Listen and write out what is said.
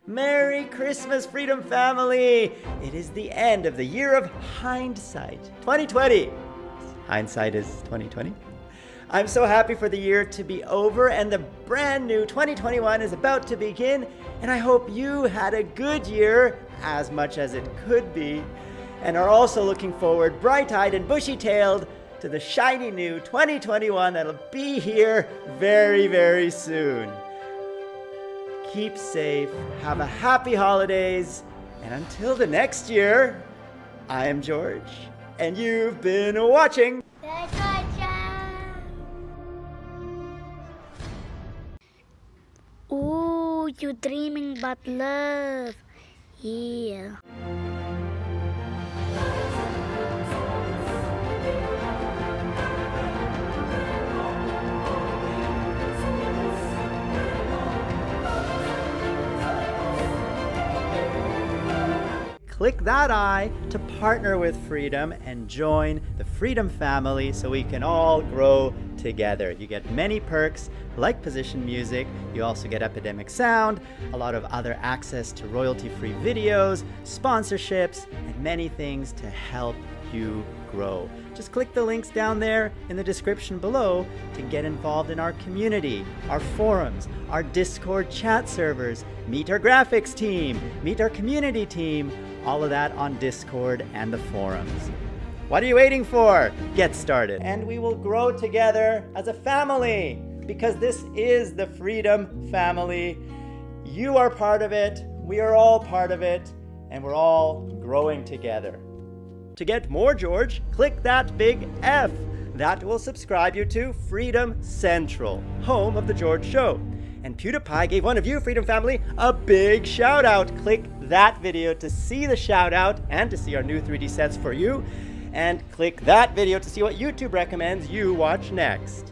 Merry Christmas, Freedom Family! It is the end of the year of hindsight, 2020. Hindsight is 2020. I'm so happy for the year to be over and the brand new 2021 is about to begin, and I hope you had a good year, as much as it could be, and are also looking forward bright-eyed and bushy-tailed to the shiny new 2021 that'll be here very, very soon. Keep safe, have a happy holidays, and until the next year, I am George, and you've been watching Ooh, you're dreaming about love. Yeah. Click that I to partner with Freedom and join the Freedom family so we can all grow together. You get many perks like position music, you also get Epidemic Sound, a lot of other access to royalty-free videos, sponsorships, and many things to help you grow. Just click the links down there in the description below to get involved in our community, our forums, our Discord chat servers, meet our graphics team, meet our community team, all of that on Discord and the forums. What are you waiting for? Get started. And we will grow together as a family because this is the Freedom family. You are part of it, we are all part of it, and we're all growing together. To get more George, click that big F. That will subscribe you to Freedom Central, home of The George Show. And PewDiePie gave one of you, Freedom Family, a big shout out. Click that video to see the shout out and to see our new 3D sets for you. And click that video to see what YouTube recommends you watch next.